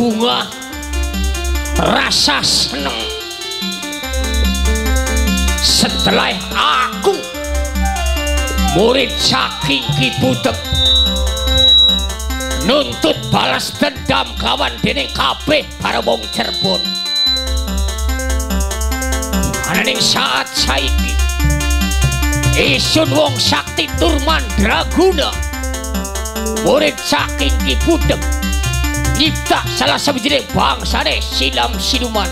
bunga rasa seneng setelah aku murid saking Ki Butek nuntut balas dendam kawan dening kabeh para wong Cirebon. Ananing saat saiki isun wong sakti tur mandraguna murid saking Ki Butek nyipta salah sawijining bangsane silam siluman.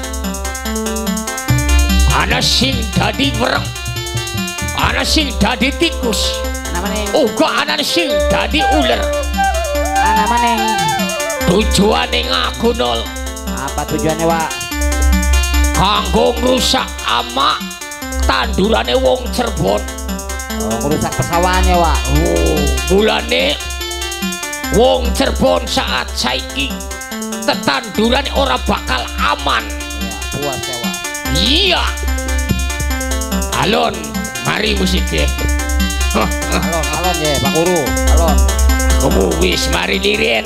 Ana sing dadi wereng, ana sing dadi tikus, uga ana sing dadi uler. Ana maneng tujuane ngaku nol. Apa tujuannya, Wak? Kanggo ngrusak amak tandurane wong Cirebon. Oh, ngrusak pesawahane, Wak. Oh, mulane wong Cirebon saat saiki tetandurane ora bakal aman. Ya, puas ya, Wak. Iya. Alon, mari musiknya. Alon ya, Pak Guru. Alon. Kamu wis mari liren.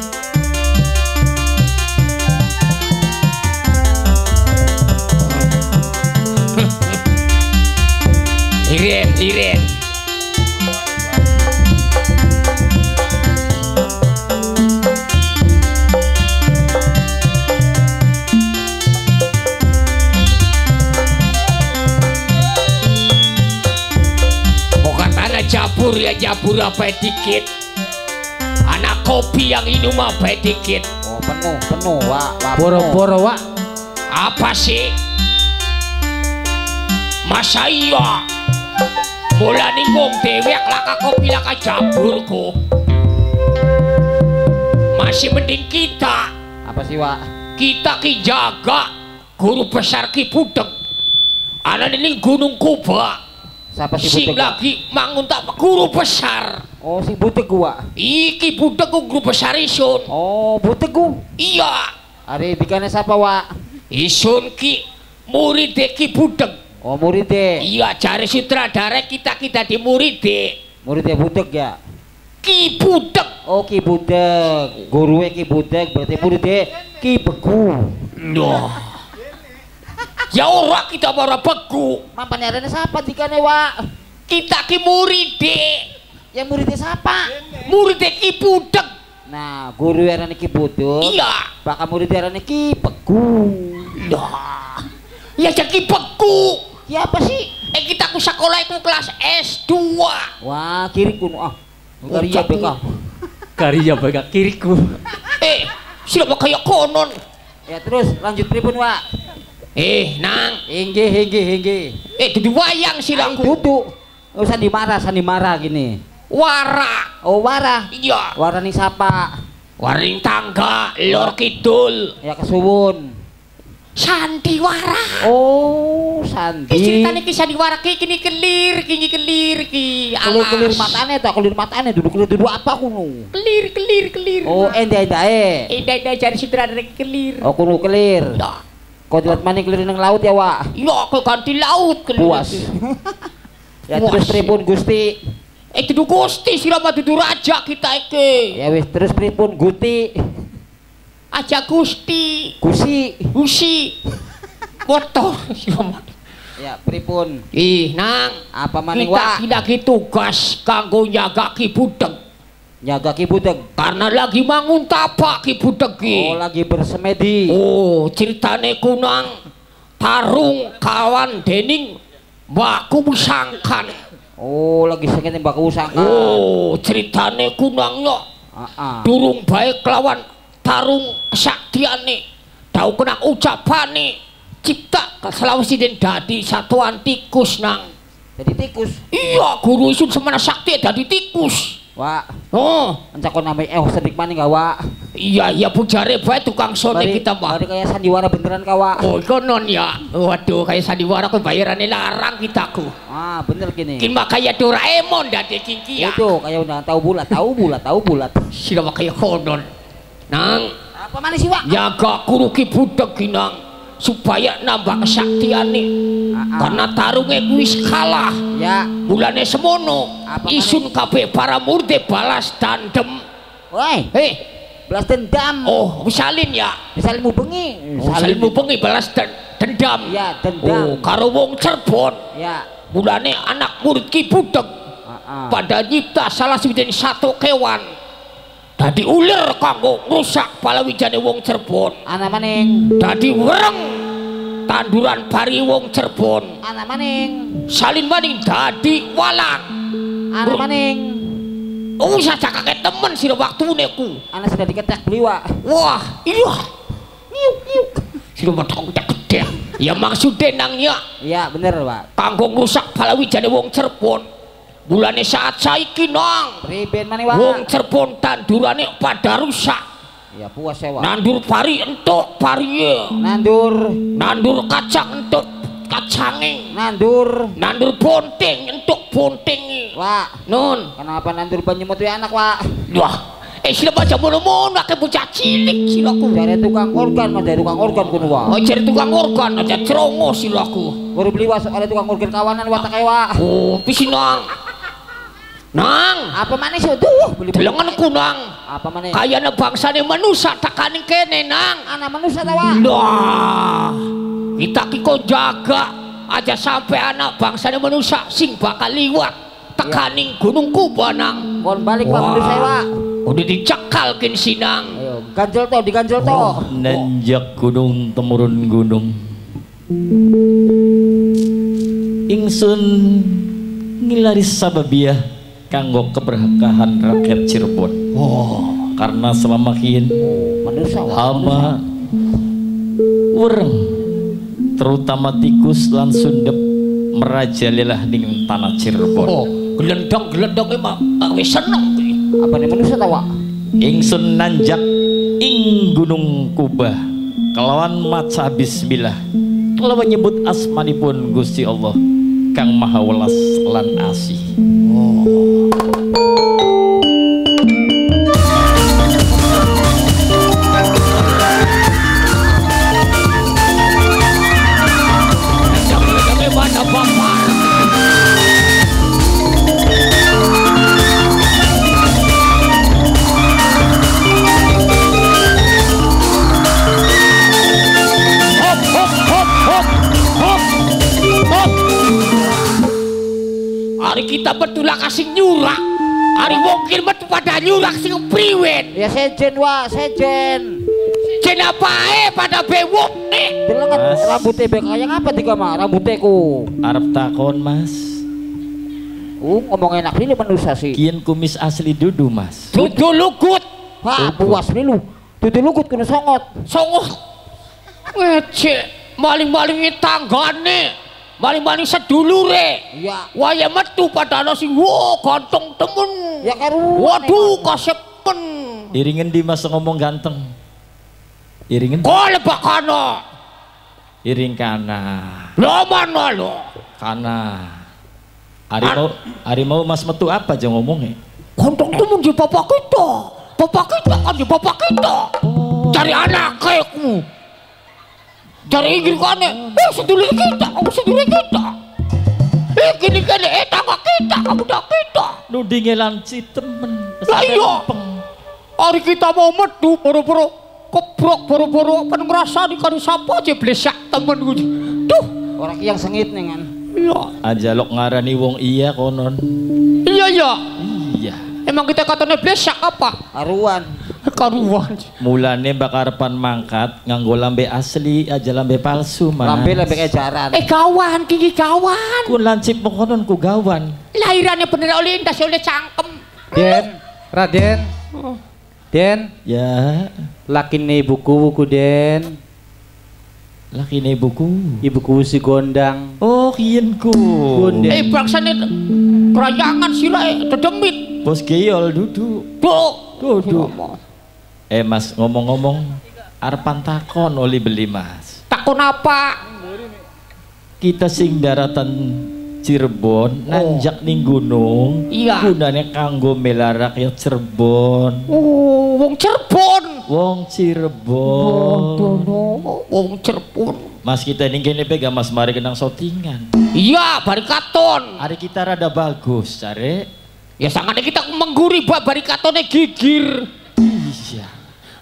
Liren. Jabur ya jabur apa dikit, anak kopi yang minum apa dikit. Oh penuh Wak. Boro-boro Wak. Apa sih masa iya mulane wong dewek laka kopi laka jabur kok masih mending kita. Apa sih, Wak? Kita ki jaga guru besar Ki Butek ana ning Gunung Kuba. Siapa si sing Butek? lagi mangun tak guru besar. Oh, si Butek gua. Iki Butek ku guru besar isun. Oh, Butek gua. Iya. Ari dikane siapa, Wak? Isun ki murid Ki Butek. Oh, murid deh. Iya, cari sutradara kita di murid deh. Murid Butek ya. Ki Butek. Oh, Ki Butek. Gurunya Ki Butek berarti murid deh Ki Beku. Loh. Ya ora kita ora beku. Mampane arene siapa dikane, Wak? Kita ki murid deh. Yang muridnya siapa? Murid Ki Butek. Nah, guru arane Ki Butek. Iya. Bakal murid arane Ki Beku. Loh. Ya Ki Beku. Ya apa sih? Kita ku sekolah itu kelas S2. Wah, kiriku ah. Karya BK. Karya BK kiriku. Siapa kayak konon. Ya terus lanjut pripun, Wak? Nang. Hingge. Dudu wayang silaku. Duduk. Usah dimarah gini. Wara. Oh, Wara. Iya. Wara ning sapa? Waring tangga lor kidul. Ya kesuwun. Sandiwara. Oh, Sandi. Ceritane ki sandiwara ki kini kelir ki. Kelir matane to, kelir matane duduk apa kuno? Kelir. Oh, endae. Endae cari sutradara kelir. Oh, kuno kelir. Ya. Kau dilihat maning kelir nang laut ya, Wak? Iya, kau ganti laut kelir. Puas. Ya terus pripun Gusti? Dudu Gusti sirama dudu raja kita iki. Ya wis terus pripun Gusti? Aja Gusti. Gusi. Foto sirama. Ya pripun? Nang. Apa maning, Wak? Kita tugas kanggo njaga Ki Butek. Njaga Ki Butek karena lagi mangun tapak Ki Butek ki. Oh, lagi bersemedi. Oh, ceritane kunang tarung kawan dening Mbakku Musangkan. Oh, lagi sengit Mbakku Musangkan. Oh, ceritane kunang yo. Durung baik lawan tarung kesaktiane. Tau kenang ucapane cipta Sulawesi den dadi satuan tikus nang. Jadi tikus. Iya, guru isun semana sakti dadi tikus. Wak. Oh, encakon namanya sedik maning gak, Wak? Iya pujare bae tukang sone kita, Pak. Bari kayak sandiwara beneran ka, Wak. Oh, konon ya. Waduh, kayak sandiwara kok bayarannya larang kitaku. Ah, bener gini. Kin mah kayak Doraemon dadi kingki ya. Itu kayak udah tahu bulat. Sira kayak konon. Nang, apa mana sih, Wak? jaga guru Ki Butek nang supaya nambah kesaktiane. Karena tarungnya wis kalah. Ya. Bulane semono. Isun kabeh para murid balas dandem. Woi. balas dendam. Oh, salin ya. Saling bengi. Salin bengi balas dendam. Ya, dendam. Oh, karo wong Cirebon. Ya. Mulane anak murid Ki Budeg pada nyipta salah sawijining satu kewan dadi ulir kanggo ngrusak palawijane wong Cirebon. Ana maning. Dadi wereng tanduran pari wong Cirebon. Ana maning. Salin maning dadi walang. Ana maning. Oh, saja kakek temen sira waktune ku. Ana sudah diketek bliwa. Wah, iya. Niuk niuk. Sira metong gede. Ya maksude nang ya. Iya, bener, Pak. Kanggo ngrusak palawijane wong Cirebon. Mulane saat saiki nang. Priben maneh, Pak? Wong Cirebon tandurane pada rusak. Ya puas ya, Pak. Nandur pari entuk pariye. Nandur kacang entuk kacange. Nandur bonting entuk bontinge. Wak. Nun. Kenapa nandur banyemut ya anak, Wak? Wah, sila baca mono-mono akeh bocah cilik silaku. Jare tukang organ, Mas, dari tukang organ kuwi, Wak. Oh, jare tukang organ aja cerongo silaku. Baru beli was ada tukang organ kawanan watak kae, Wak. Oh, pisi nang. Nang, apa maneh sih tuh? Beli delenganku nang. apa maneh? Kayane bangsane manusia tekaning kene nang. Anak manusia ta, Wak? Wah, kita ki kok jaga aja sampai anak bangsane manusia sing bakal liwat tekaning Gunung Kuba nang. Kon balik Pak manusia, Wak. Udah dicekal kin sinang. Ayo, ganjel to, diganjel to. Nanjak gunung temurun gunung. Ingsun ngilari sababiah kanggo keberkahan rakyat Cirebon. Karena selama kian Manusia, Wak. hama ureng terutama tikus lan sundep merajalilah ning tanah Cirebon. Oh, gelendang emang wis seneng kuwi. Apa nih manusia ta, Wak? Ingsun nanjak ing Gunung Kuba kelawan maca bismillah kelawan nyebut asmanipun Gusti Allah Kang Maha Welas lan Asih. Hari kita betulah kasih nyurak. Hari mungkin betul pada nyurak sing priwet. Ya sejen, Wak, sejen. Jen apae pada bewok nih. Delengan rambutnya kayak apa tiga mah rambutnya ku. Arep takon Mas. Ngomong enak ini manusia sih. Kian kumis asli dudu Mas. Dudu lugut. Wah, puas nih lu. Dudu lugut kena songot. Songot. Ngece. Maling-maling tanggane. Maling-maling sedulure. Iya. Waya metu pada nasi. Wow, ganteng temen. Ya karu. Waduh, kasepen. Iringen di Mas ngomong ganteng. Iringen. Kok lebak kana. Iring kana. Lo mana lo? Kana. Hari mau Mas metu apa aja ngomongnya? Ganteng temen di bapak kita. Bapak kita kan di bapak kita. Cari anak kayaku. Cari inggir kane, sedulur kita, kamu sedulur kita. Gini tangga kita, kamu dah kita. Nudingnya lanci temen. Lah iya. Hari kita mau metu, boro-boro kebrok, boro-boro kan ngerasa di kali sapa aja blesak temen gue. Tuh, Orang yang sengit nih kan. iya. Aja lok ngarani wong iya konon. Iya. Iya. Emang kita katanya blesak apa? Aruan. Karuan. Mulane bakarepan mangkat nganggo lambe asli aja lambe palsu Mas. Lambe lebih ejaran. Kawan, kiki kawan. Ku lancip mengkonon ku gawan. Lahirannya bener oleh indah oleh cangkem. Den, Raden. Den, Ya, laki nih buku Den. laki nih buku. Ibuku si Gondang. Oh, kienku. Gondeng. Bangsane kerayangan sila dedemit. Bos geyol duduk. Duduk. Mas ngomong-ngomong arepan takon oli beli Mas. Takon apa? Kita sing daratan Cirebon nanjak ning gunung. Iya. Gunane kanggo mela rakyat Cirebon. Wong Cirebon. Wong Cirebon. Wong Cirebon. Mas kita ini kene pegang Mas mari kenang shootingan. Iya, barikaton. Hari kita rada bagus, cari. Ya sangatnya kita mengguri barikatone gigir. Iya.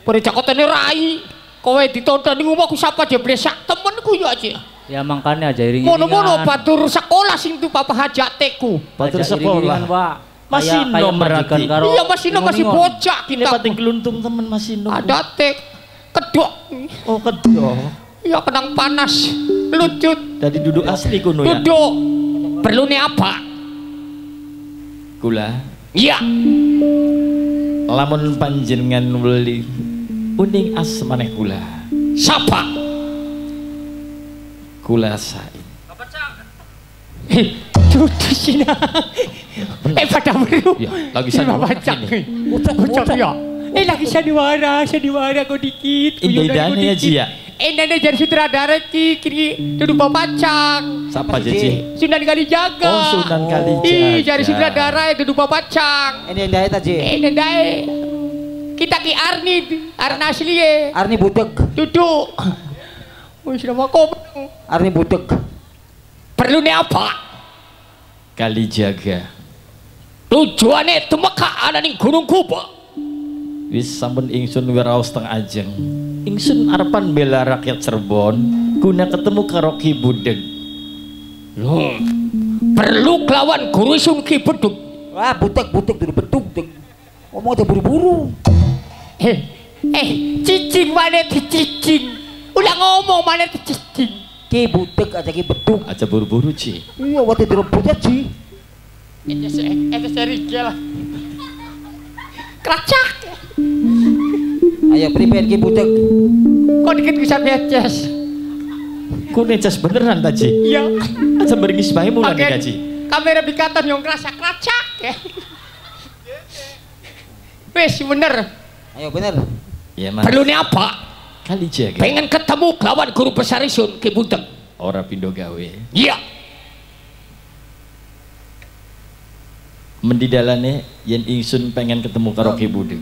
Pada cakotane rai. Kowe ditonton ning omahku sapa jeblesak temenku yo aja. Ya makanya aja iring. Mono-mono batur sekolah sing tu papa hajateku. Batur sekolah. Pak. Masih nom berarti. Iya masih bocah Ini kita. pating keluntung temen masih nom. Ada tek kedok. Oh kedok. Ya kenang panas. Lucut. Dari duduk asli kuno ya. Duduk. Perlu nih apa? Gula. Iya. Lamun panjenengan beli uning asmaneh kula. Siapa? Kula sain. Duduk sini. Pada baru. Ya, lagi sandiwara ini. Ucap ya. Lagi sandiwara kau dikit. Indahnya ya Ji ya. Indahnya jadi sutradara kiri duduk papacang. Siapa Ji? Sunan Kalijaga. Oh Sunan Kalijaga. Ih, jadi sutradara duduk papacang. Ini indahnya tadi. Indah. Kita ki Arni asli ya. Arni budek. Duduk. Wih, nama kau. Arni budek. Perlu nih apa? Kalijaga. Tujuannya itu maka ada ning Gunung Kuba. Wis sampun ingsun wiraos teng ajeng. Ingsun arepan bela rakyat Cirebon guna ketemu karo Ki Budeg. Perlu kelawan guru Sungki Bedug. Wah, budek dulu beduk. Ngomong aja buru-buru. Cicing mana dicicing? Udah ngomong mana dicicing? Ki budek aja ki beduk. Aja buru-buru Ci. Iya, waktu direbut ya Ji. Itu serigala. Keracak. Ayo pripun ki budek. Kok dikit bisa beces? Ku necas beneran ta Ci? Iya. Aja beringis bae mulan iki Ci. Kamera bikatan yang kerasa keracak ya. Wes bener. Ayo bener. Ya Mas. Perlu nih apa? Kalijaga. Pengen ketemu kelawan guru besar isun Ki Budeg. Ora pindo gawe. Iya. Mendidalane yen ingsun pengen ketemu karo Ki Budeg.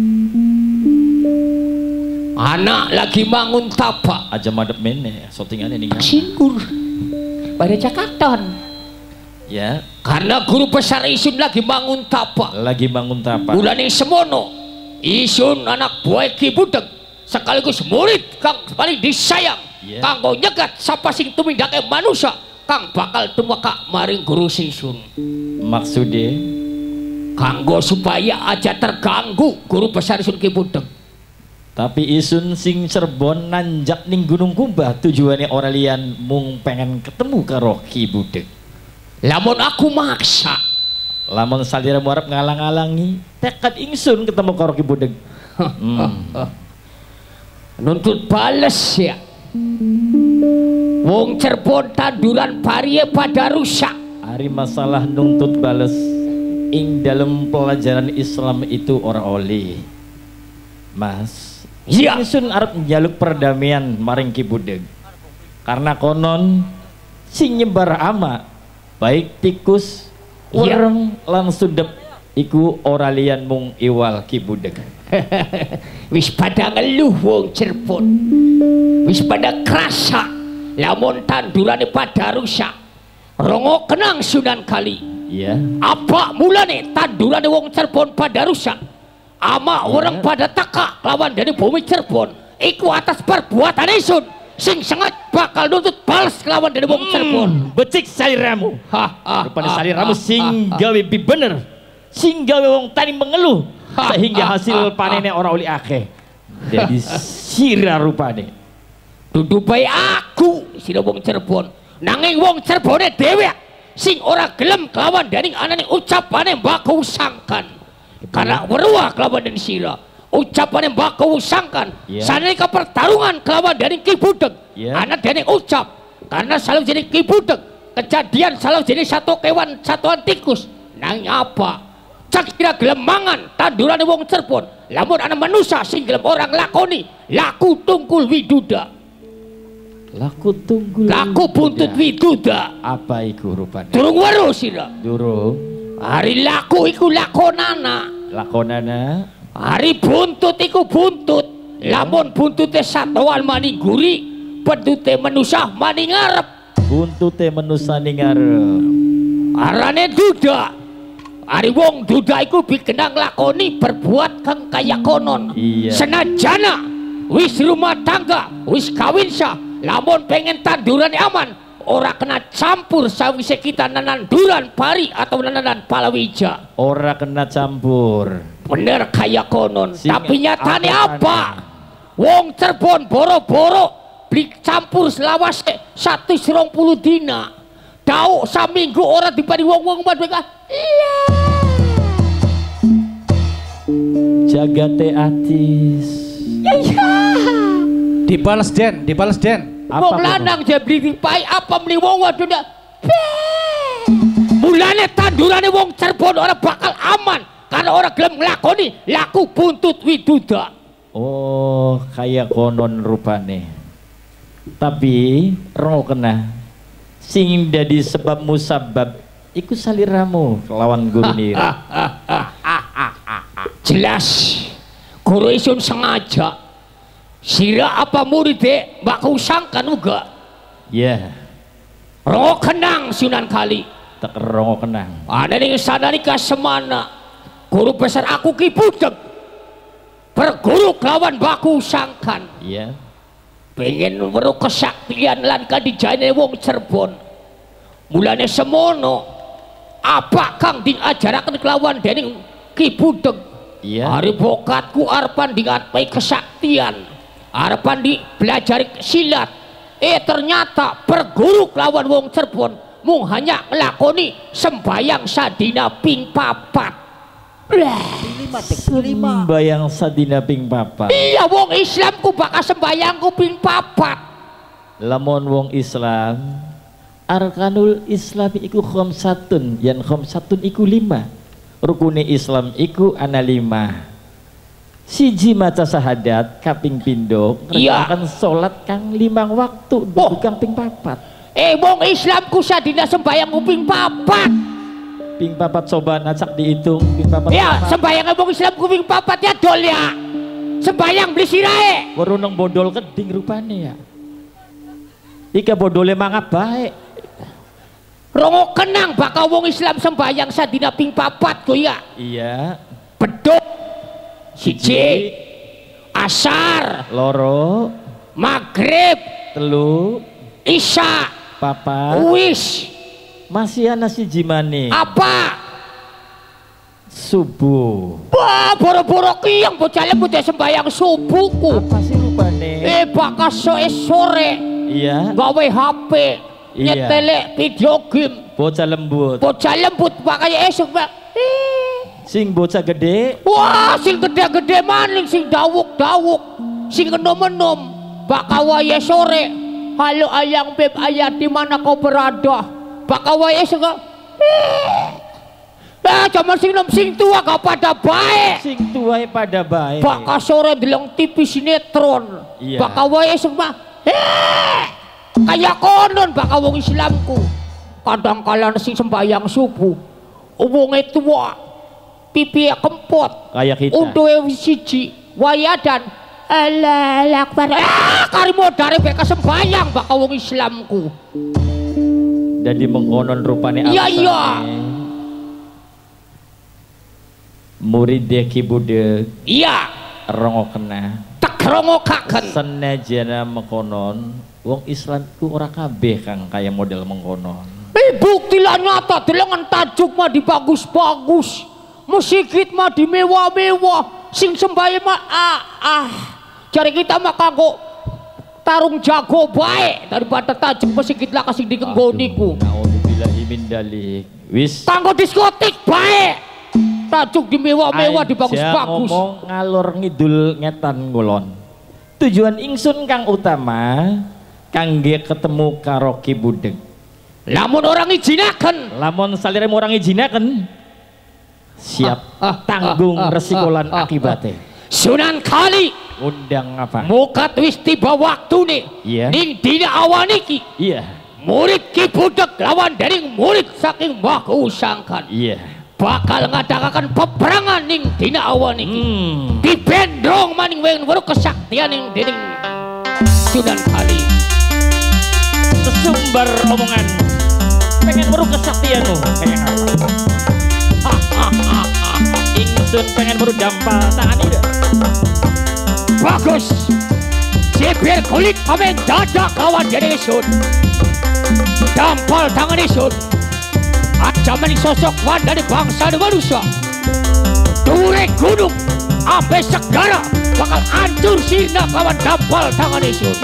Anak lagi bangun tapak. Aja madep meneh syutingane ning. Singkur. Pada cakaton. Ya, Karena guru besar isun lagi bangun tapak. lagi bangun tapak. Ulane semono. Isun anak buah Ki Budeg sekaligus murid kang paling disayang. Yeah. Kanggo nyegat sapa sing tumindake manusia kang bakal tumeka maring guru isun. Maksude Kanggo supaya aja terganggu guru besar isun Ki Budeg. tapi isun sing Cirebon nanjak ning Gunung Kumbah tujuannya ora liyan mung pengen ketemu karo Ki Budeg. Lamun aku maksa. Lamun salira arep ngalang-alangi tekad ingsun ketemu karo Ki Budeg. Nuntut bales ya. Wong Cirebon tanduran pariye pada rusak. Hari masalah nuntut bales ing dalam pelajaran Islam itu ora oleh. Mas, Iya. ingsun arep njaluk perdamaian maring Ki Budeg. Karena konon sing nyebar ama baik tikus, Iya. urang lan sudep iku ora liyan mung iwal Ki Budeg. Wis pada ngeluh wong Cirebon. Wis pada kerasa lamun tandurane pada rusak. Rongo kenang Sunan Kali. Iya. Apa mulane tandurane wong Cirebon pada rusak? Ama orang pada taka lawan dari bumi Cirebon. Iku atas perbuatan isun sing sangat bakal nuntut balas lawan dari wong Cirebon. Becik saliramu. Rupane saliramu sing gawe bener. Sing gawe wong tani mengeluh sehingga hasil panennya ora oli akeh. Jadi sira rupane. Dudu bae aku sira wong Cirebon. Nanging wong Cirebone dhewe sing ora gelem kelawan dening anane ucapane Mbako Sangkan. Karena weruah kelawan dening sira. Ucapane Mbako Sangkan sanalika pertarungan kelawan dening Ki Budeg. Ana dening ucap. Karena selalu jadi Ki Budeg. Kejadian selalu jadi satu kewan satuan tikus. Nang apa? Cak kira gelem mangan tandurane wong Cirebon. Lamun ana manusia sing gelem orang lakoni laku tungkul widuda. Laku tunggul. Laku buntut widuda. Apa iku rupane? Durung weruh sira. Durung. Hari laku iku lakonana. Lakonana. Hari buntut iku buntut. Lamun buntute satuan mani guri, pedute manusia mani ngarep. Buntute menusa ning ngarep. Arane duda. Ari wong duda iku bikenang lakoni berbuat kang kaya konon. Iya. Senajana wis rumah tangga, wis kawin sah, lamun pengen tanduran aman, ora kena campur sawise kita nananduran pari atau nananan palawija. Ora kena campur. Bener kaya konon. Tapi nyatane apa? Wong Cirebon boro-boro beli campur selawase 120 dina. Tau saminggu ora dipari wong-wong madweka. Iya. Jagate atis. Iya. Dibales Den. Wong lanang je beli dipai apa meni wong wadon. Mulane tandurane wong Cirebon ora bakal aman karena ora gelem nglakoni laku buntut widuda. Oh, kayak konon rupane. Tapi ro kena sing dadi sebab musabab iku saliramu kelawan guru nir. Jelas guru isun sengaja sira apa muridé mbak kusangkan uga. Ya. Ro kenang Sunan Kali. Tak ro kenang. Ada ning sananika semana guru besar aku Ki Budeg berguru kelawan baku sangkan. Iya. Pengen weruh kesaktian lan kadijane wong Cirebon. Mulane semono apa kang diajaraken kelawan dening Ki Budeg. Iya. Ari bokatku arepan digapai kesaktian, arepan di belajar silat. Ternyata berguru kelawan wong Cirebon mung hanya nglakoni sembayang sadina ping 4. Sembayang sadina ping 4. Iya wong Islamku bakal sembayangku ping 4. Lamun wong Islam arkanul Islami iku khamsatun, yan khamsatun iku 5. Rukune Islam iku ana 5. Siji maca syahadat kaping pindho ngerjakan salat kang 5 waktu bukan ping 4. Wong Islamku sadina sembayangku ping 4. Ping 4 coba nacak dihitung ping 4. Ya, sembayang wong Islamku ping 4 ya dol ya. Sembayang beli sirahe. Weru nang bodol keding rupane ya. Ika bodole mangap bae. Rongo kenang bakal wong Islam sembayang sadina ping 4 go ya. Iya. Beduk siji, asar, loro, maghrib, telu, isya, 4, wis. Masih ana siji maneh. Apa? Subuh. Wah, boro-boro kiyang bocah lembut sembayang subuhku. Apa sih rupane? Bakal sore. Iya. Gawe HP, iya. nyetelek video game. Bocah lembut. Bocah lembut bakal esuk Pak. Sing bocah gede. Wah, sing gede-gede maning, sing dawuk-dawuk, sing enom-enom. Bakal wae sore. Halo ayang beb ayah di mana kau berada? Bakal wae esuk. Cuman sing nom sing tua gak pada baik. Sing tua pada baik. Bakal sore deleng TV sinetron. Iya. Bakal wae esuk mah. Kayak konon bakal wong Islamku. Kadang-kala sing sembayang subuh. Wonge tua. Pipi kempot. Kayak kita. Unduhe siji. Wayadan. Allahu Akbar. Karimo dari beka sembayang bakal wong Islamku. Jadi mengkonon rupane Iya iya. Murid Ki Budeg. Iya. Rongo kena. Tak rongo kaken. Senajana mengkonon wong Islam ku ora kabeh kang kaya model mengkonon. Bukti lah nyata delengan tajuk mah dibagus-bagus. Musikit mah di mewah-mewah. Sing sembahyang mah cari kita mah kanggo tarung jago baik daripada tajuk musikit lah kasih dikenggoniku. Nauzubillahi min dalik. Wis Kanggo diskotik baik. Tajuk di mewah-mewah dibagus-bagus. Ngomong ngalor ngidul ngetan ngulon. Tujuan ingsun kang utama kangge ketemu karo Ki Budeg. Lamun orang izinaken. Lamun saliremu orang izinaken siap tanggung resiko lan akibate. Sunan Kali Undang apa? mukat wis tiba waktu nih. Iya. Ning dina awan iki. Iya. Murid Ki Budeg lawan dening murid saking Mbah Kusangkan. Iya. Bakal ngadakaken peperangan ning dina awan iki. Dibendrong maning weru kesaktian ning dening Sunan Kali. Sesumbar omongan pengen weruh kesaktianmu kayak apa? ingsun pengen baru dampal tangan ini. Bagus. Jebir kulit kami dadak kawan jadi ingsun. Dampal tangan ingsun. Ajaman sosok wan dari bangsa dan manusia. Durek gunung sampai segala bakal hancur sirna kawan dampal tangan ingsun.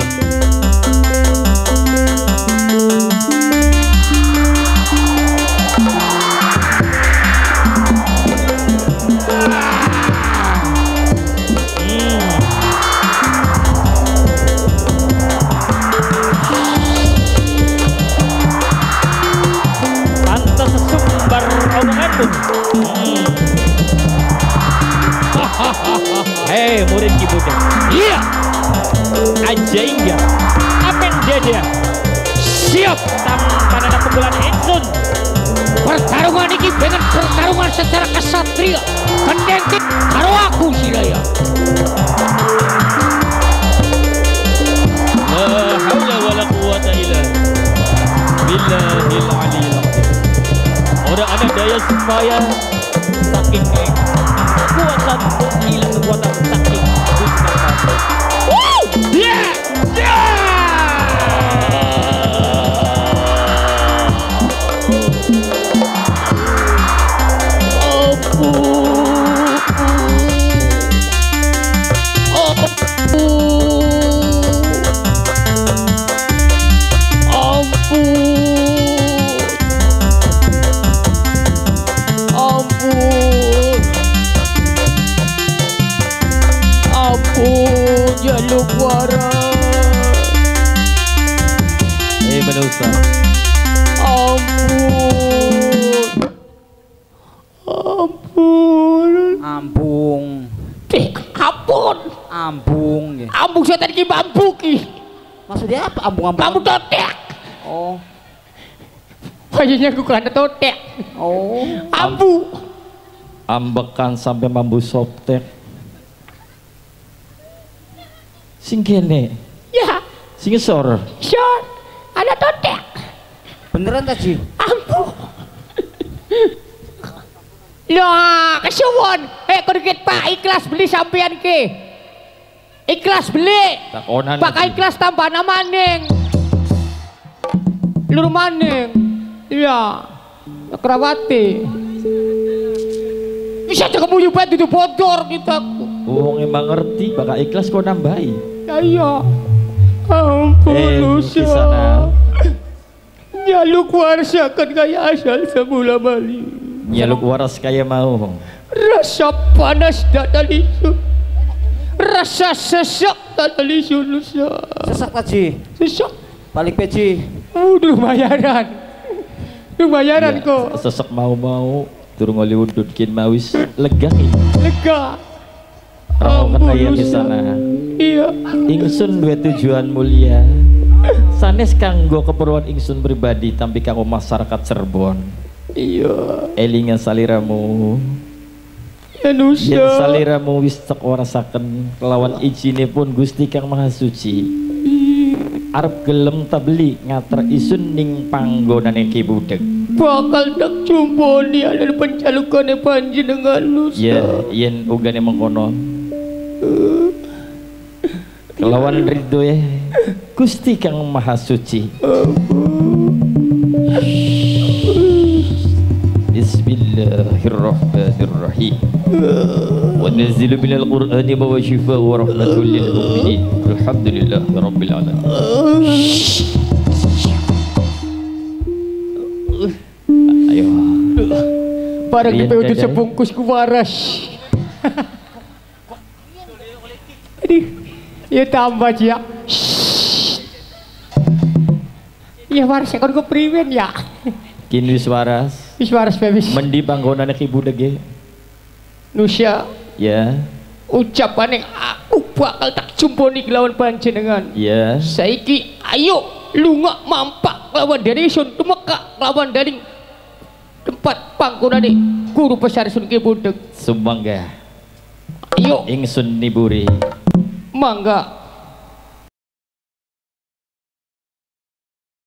Hei murid Ki Buddha. Iya. Aja hingga apen dia Siap. tanpa ada pukulan ingsun. Pertarungan ini dengan pertarungan secara kesatria. Kendengkit karo aku Silaya. La haula wala quwata illa billahil aliyil azim. Orang ada daya supaya saking kekuatan hilang kekuatan saking Gusti. Woo! Yeah! Jaluk waras. Menusa. Ampun. Ampun. Ampung. Ampun. Ampung. Ambung saya tadi bambu ki. Maksudnya apa ampung-ampung? Bambu totek. Oh. Bajunya aku kan totek. Oh. Ambu. Ambekan sampai bambu soptek. Sing kene. Ya. Sing sor. Sor. Ada totek. Beneran tadi? Ambu. Nah, kesuwun. Kudikit Pak, ikhlas beli sampean ke. Ikhlas beli. Takonan. Pak ikhlas tambah maning. Lur maning. Iya. Krawati. Bisa jaga muyubat itu bodor kita. Wong emang ngerti bakal ikhlas kok nambahi. Ya iya. Ampun sana. Nyaluk warasakan kaya asal semula bali. Nyaluk waras kaya mau. Rasa panas dada lisun. Rasa sesak dada lisun. Sesak tadi. Sesak. Balik peci. Udah bayaran. Bayaran kok. Sesak mau turun ngoli udutkin mawis lega nih. Lega. Rao kaya di sana. Iya. Ingsun dua tujuan mulia. Sanes kanggo keperluan ingsun pribadi tapi kanggo masyarakat Cirebon. Iya. Elingan saliramu. Manusia. Yen saliramu wis tek warasaken kelawan ijine pun Gusti Kang Maha Suci. Arep gelem tabli ngater isun ning panggonane Ki Budeg. Bakal tak jumpa ni ada pencalukane panjenengan Nusa. Ya, yen ugane mengkono. Kelawan ridho ya Gusti Kang Maha Suci. Bismillahirrahmanirrahim. Wa nazilu minal qur'ani ma huwa shifaa'un wa rahmatun lil mu'minin. Alhamdulillahirabbil alamin. Ayo. Barang kita untuk sebungkus ku waras. Aduh, ya tambah ya. Ya waras kan ku priwen ya. Kini wis waras. Wis waras bebis. Mendi panggonane Ki Budeg. Nusia. Ya. Ucapan yang aku bakal tak jumpa nih lawan panjenengan. Ya. Saiki ayo lunga mampak lawan dari sun tumeka lawan dari tempat panggonane guru besar Sun Ki Budeg. Sumangga. Ayo ingsun niburi. Mangga.